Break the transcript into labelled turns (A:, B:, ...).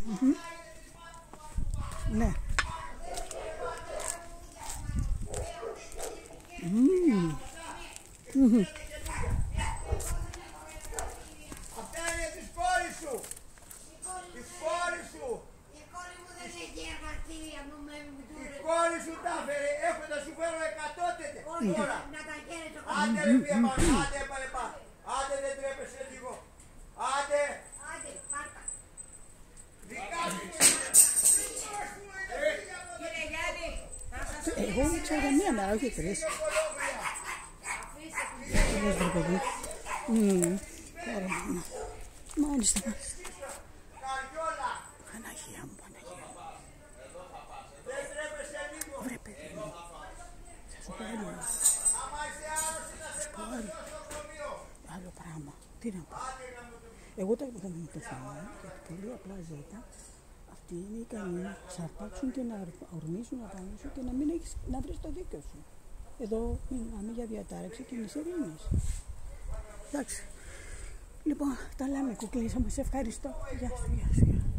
A: Ναι.
B: Αυτά είναι της κόρης σου. Της κόρης σου.
C: Η κόρη μου δεν έχει εργαστήρια μου με
B: Η κόρη σου τα έφερε. Έχω να σου φέρω 100 τώρα.
C: να τα χαίρεσαι.
B: Άντε ρε φίλε πάνω. Άντε έπαλε πάνω. Άντε δεν τρέπεσαι λίγο. Άντε.
C: Άντε, πάρτα.
B: Δικά σου.
C: Κύριε Γιάννη, θα σας
A: Εγώ δεν ξέρω μία μέρα, όχι τρεις. Δες βρε παιδί. Μάλιστα.
B: Καριόλα.
A: Παναγία μου, Παναγία μου.
B: Δεν τρέπεσαι λίγο.
A: Βρε παιδί μου. Θα σου πω άλλο.
B: Άμα είσαι άρρωστη να σε πάω στο νοσοκομείο.
A: Άλλο πράγμα. Τι να πω.
B: Άντε να μου το πεις.
A: Εγώ δεν μου το θυμάμαι, γιατί πολύ απλά ζέτα. Αυτοί είναι ικανοί να σαρπάξουν και να ορμήσουν απάνω σου και να μην έχεις, να βρεις το δίκιο σου. Εδώ μιλάμε για διατάραξη κοινής ειρήνης. Εντάξει. Λοιπόν, τα λέμε κουκλίσαμε. Σε ευχαριστώ. Γεια σου, γεια σου.